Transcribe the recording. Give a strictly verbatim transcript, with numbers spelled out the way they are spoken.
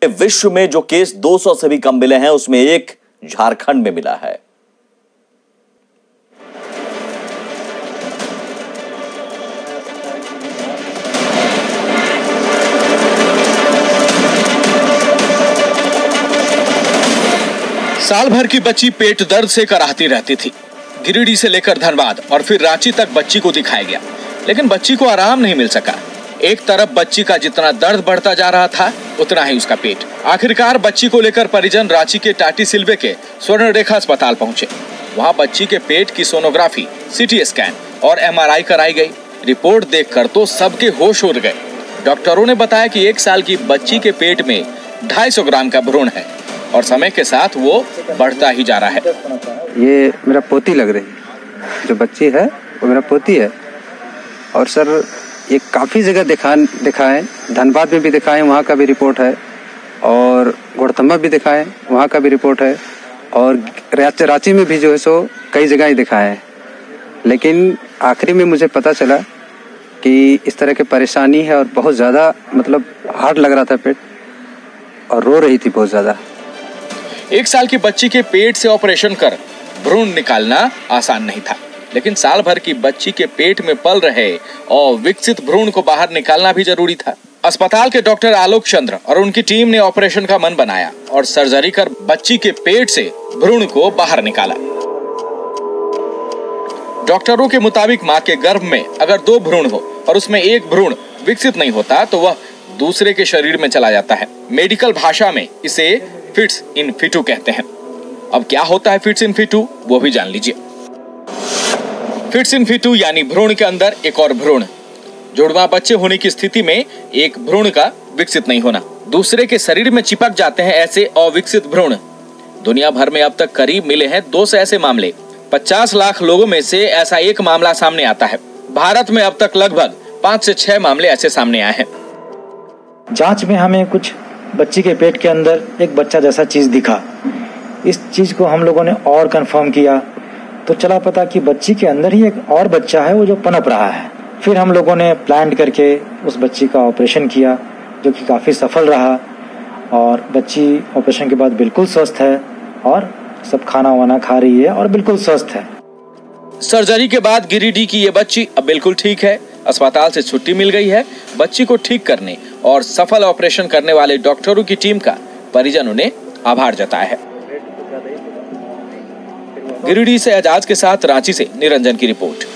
विश्व में जो केस दो सौ से भी कम मिले हैं उसमें एक झारखंड में मिला है। साल भर की बच्ची पेट दर्द से कराहती रहती थी। गिरिडीह से लेकर धनबाद और फिर रांची तक बच्ची को दिखाया गया, लेकिन बच्ची को आराम नहीं मिल सका। एक तरफ बच्ची का जितना दर्द बढ़ता जा रहा था, उतना ही उसका पेट। आखिरकार बच्ची को लेकर परिजन रांची के टाटी सिलवे के स्वर्ण रेखा अस्पताल पहुंचे। वहां बच्ची के पेट की सोनोग्राफी, सीटी स्कैन और एमआरआई कराई गई। रिपोर्ट देखकर तो सबके होश उड़ गए। डॉक्टरों ने बताया कि एक साल की बच्ची के पेट में ढाई सौ ग्राम का भ्रूण है और समय के साथ वो बढ़ता ही जा रहा है। ये मेरा पोती लग रही है, जो बच्ची है वो मेरा पोती है। और सर ये काफ़ी जगह दिखा दिखाए, धनबाद में भी दिखाए, वहाँ का भी रिपोर्ट है, और गौड़तम्बा भी दिखाए, वहाँ का भी रिपोर्ट है, और रांची में भी जो है सो कई जगह ही दिखाए हैं। लेकिन आखिरी में मुझे पता चला कि इस तरह की परेशानी है और बहुत ज़्यादा मतलब हार्ड लग रहा था पेट, और रो रही थी बहुत ज़्यादा। एक साल की बच्ची के पेट से ऑपरेशन कर भ्रूण निकालना आसान नहीं था, लेकिन साल भर की बच्ची के पेट में पल रहे और विकसित भ्रूण को बाहर निकालना भी जरूरी था। अस्पताल के डॉक्टर आलोक चंद्र और उनकी टीम ने ऑपरेशन का मन बनाया और सर्जरी कर बच्ची के पेट से भ्रूण को बाहर निकाला। डॉक्टरों के मुताबिक मां के गर्भ में अगर दो भ्रूण हो और उसमें एक भ्रूण विकसित नहीं होता तो वह दूसरे के शरीर में चला जाता है। मेडिकल भाषा में इसे फिट्स इन फिटू कहते हैं। अब क्या होता है फिट्स इन फिटू, वो भी जान लीजिए। फिट्स इन फिटू यानी भ्रूण के अंदर एक और भ्रूण। जुड़वा बच्चे होने की स्थिति में एक भ्रूण का विकसित नहीं होना, दूसरे के शरीर में चिपक जाते हैं ऐसे अविकसित भ्रूण। दुनिया भर में अब तक करीब मिले हैं दो सौ ऐसे मामले। पचास लाख लोगों में से ऐसा एक मामला सामने आता है। भारत में अब तक लगभग पाँच से छह मामले ऐसे सामने आए हैं। जांच में हमें कुछ बच्ची के पेट के अंदर एक बच्चा जैसा चीज दिखा। इस चीज को हम लोगों ने और कंफर्म किया तो चला पता कि बच्ची के अंदर ही एक और बच्चा है वो जो पनप रहा है। फिर हम लोगों ने प्लान करके उस बच्ची का ऑपरेशन किया, जो कि काफ़ी सफल रहा, और बच्ची ऑपरेशन के बाद बिल्कुल स्वस्थ है और सब खाना वाना खा रही है और बिल्कुल स्वस्थ है। सर्जरी के बाद गिरिडीह की ये बच्ची अब बिल्कुल ठीक है। अस्पताल से छुट्टी मिल गई है। बच्ची को ठीक करने और सफल ऑपरेशन करने वाले डॉक्टरों की टीम का परिजनों ने आभार जताया है। गिरिडीह से एजाज के साथ रांची से निरंजन की रिपोर्ट।